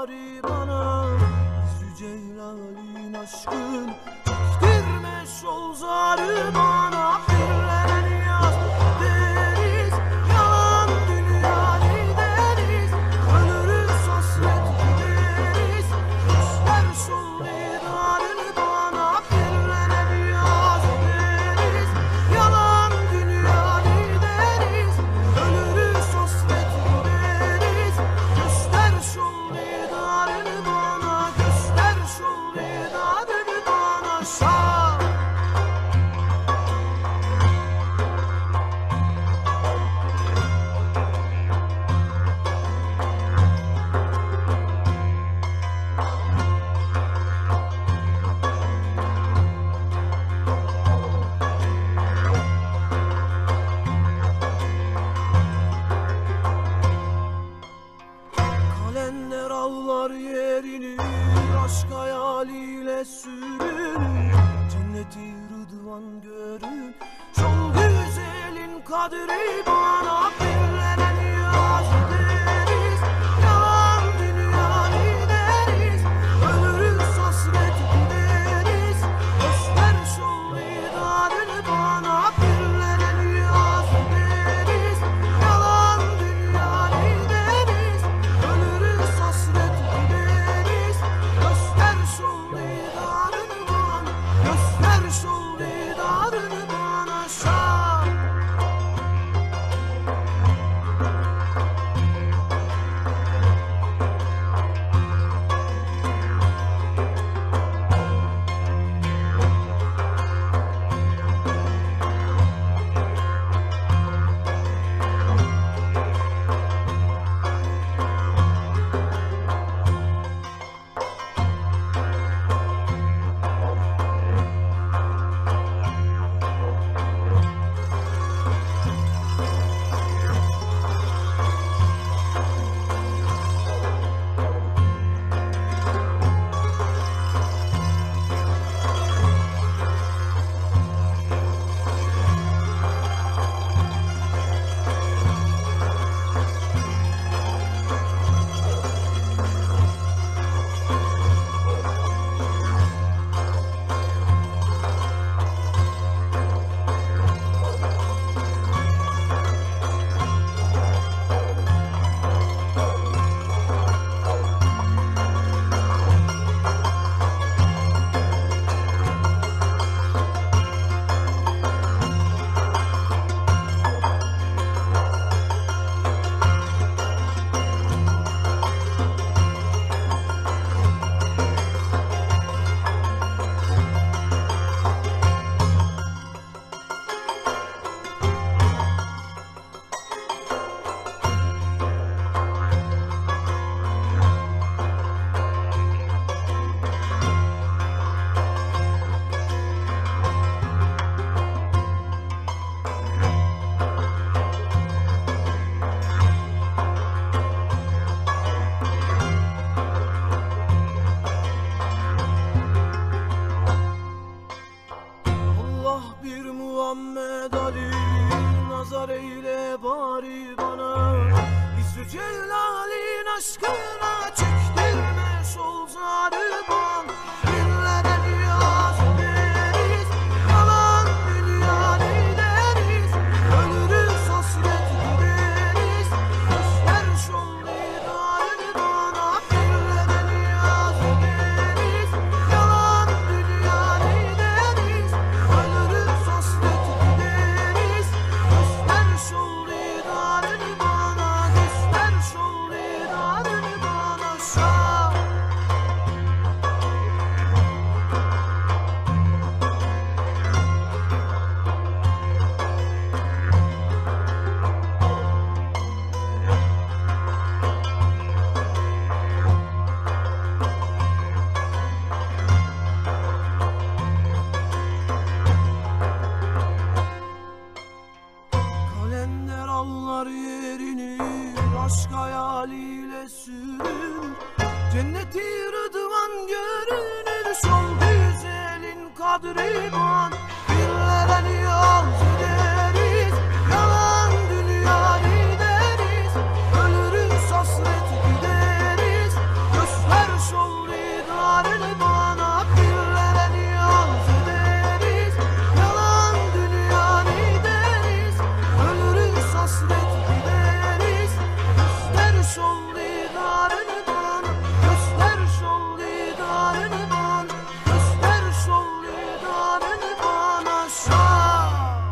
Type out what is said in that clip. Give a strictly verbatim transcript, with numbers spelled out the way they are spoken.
bari bana Yüzü Ceylal'in aşkın çektirme şol zarı bana Pirlen yaz deriz yalan dünya gideriz Ölürüz hasret gideriz göster şol didarını bana Pirlen yaz deriz yalan dünya gideriz Ölürüz hasret gideriz göster şol didarını bana Göster şol didarını bana şah Kalender avlar yerini aşk hayaliyle sürün Cenneti rıdvan görün Şol güzelin kadri bana Pirlenen yaz deriz yalan dünya gideriz Ölürüz hasret gideriz göster şol didarını bana Pirlenen yaz deriz yalan dünya gideriz Ölürüz hasret gideriz göster şol didarını bana Göster şol didarını bana şah Allah bir Muhammed Ali nazar eyle bari bana Yüzü Celal'in aşkına çektirme şol zarı bana Pirlenen yaz deriz yalan dünya gideriz Ölürüz hasret gideriz göster şol didarını bana Pirlenen yaz deriz yalan dünya gideriz Ölürüz hasret gideriz göster şol didarını bana Göster şol didarını bana şah Kalender avlar yerini aşk hayaliyle sürün Cenneti rıdvan görünür Şol güzelin kadri bana Pirlenen yaz